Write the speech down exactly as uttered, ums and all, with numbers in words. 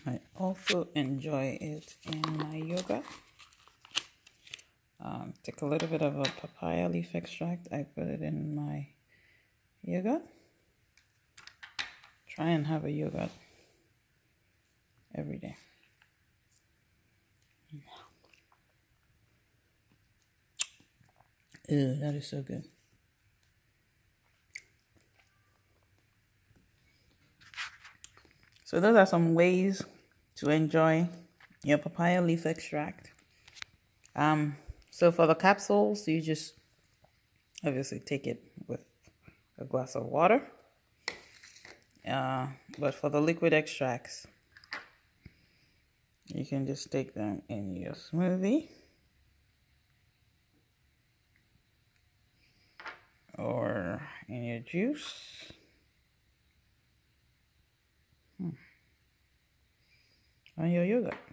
I also enjoy it in my yogurt. Um, take a little bit of a papaya leaf extract. I put it in my yogurt. Try and have a yogurt every day. Ew, that is so good. So those are some ways to enjoy your papaya leaf extract. Um, so for the capsules, you just obviously take it with a glass of water. Uh, but for the liquid extracts, you can just take them in your smoothie or in your juice. Hmm. On your yogurt.